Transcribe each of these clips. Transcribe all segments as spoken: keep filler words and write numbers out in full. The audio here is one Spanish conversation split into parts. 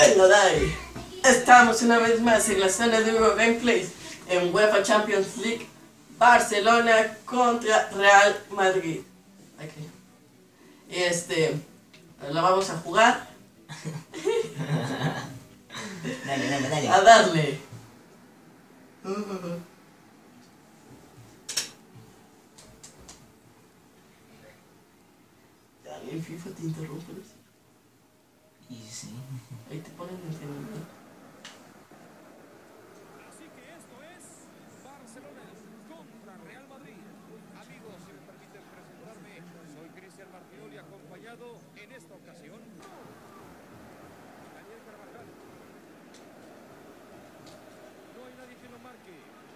Venga, dai. Estamos una vez más en la zona de Euro Gameplays en UEFA Champions League, Barcelona contra Real Madrid. Okay. Y este, la vamos a jugar. Dale, dale, dale. A darle. Dale, el FIFA te interrumpe. Y sí. Ahí te ponen el entrenamiento. Así que esto es Barcelona contra Real Madrid. Amigos, si me permiten presentarme, soy Cristian Martinoli, acompañado en esta ocasión Daniel Carvajal. No hay nadie que lo marque.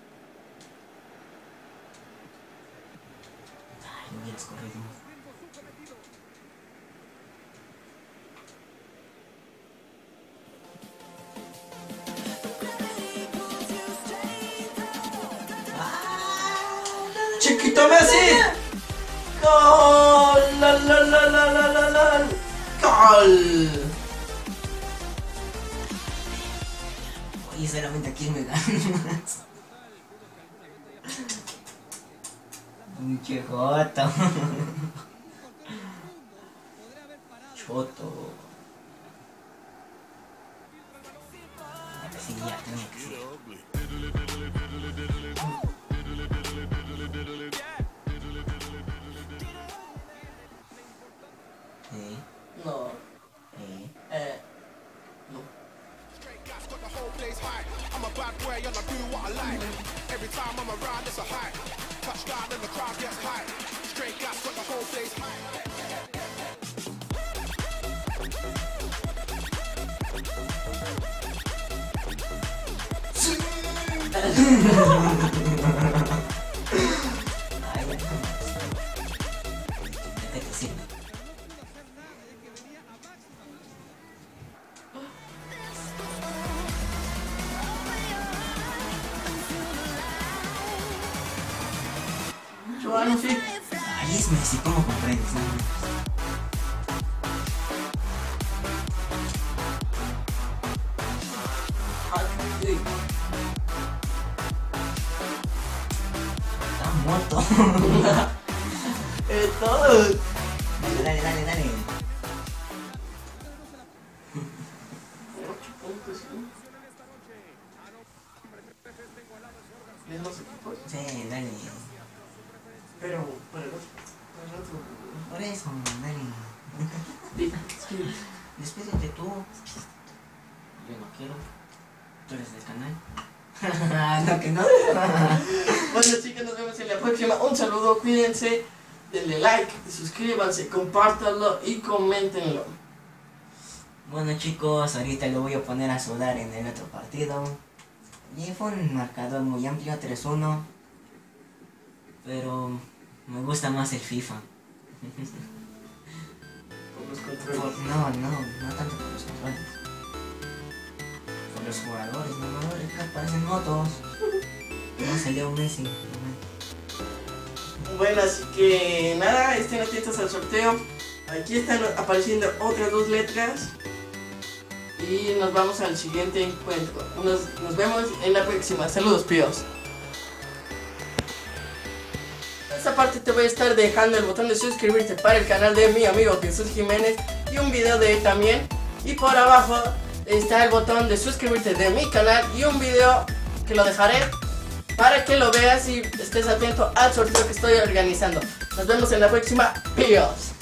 Ay, no hubieras corrido. ¡Chiquito Messi! ¡Gol! ¡La, la, la, la, la, la, la! ¡Gol! Oye, solamente aquí me ganas. Pinche joto. Choto. Sí, ya tenía que ser. Eh, No. eh. Eh. No. I'm a bad boy and I do what I like. Every time I'm around, it's a hype. Touchdown and the crowd gets hype. Straight gas, got the whole place hype. Ay, bueno. Vete que sirve. Joan, sí. Ay, es Messi, ¿cómo comprendes? No? Sí. Está muerto. Eh, todo. Dale, dale, dale, dale. Ocho puntos, ¿sí? Mismos equipos. Sí, dale. Pero, para el otro. Para el otro. Por eso, dale. Sí, sí. Despídete tú. Yo no quiero. Tú eres del canal. No, que no. Bueno, chicos, nos vemos en la próxima. Un saludo, cuídense. Denle like, suscríbanse, compártanlo y coméntenlo. Bueno, chicos, ahorita lo voy a poner a sudar en el otro partido. Y fue un marcador muy amplio, tres uno. Pero me gusta más el FIFA. Con los Por- controles. no, no, no tanto por los controles. Por los jugadores, no, no, acá parecen motos. No salió Messi. Bueno, así que nada, estén atentos al sorteo. Aquí están apareciendo otras dos letras. Y nos vamos al siguiente encuentro. Nos, nos vemos en la próxima. Saludos, píos. En esta parte te voy a estar dejando el botón de suscribirte para el canal de mi amigo Jesús Jiménez y un video de él también. Y por abajo está el botón de suscribirte de mi canal y un video que lo dejaré para que lo veas y estés atento al sorteo que estoy organizando. Nos vemos en la próxima. Píos.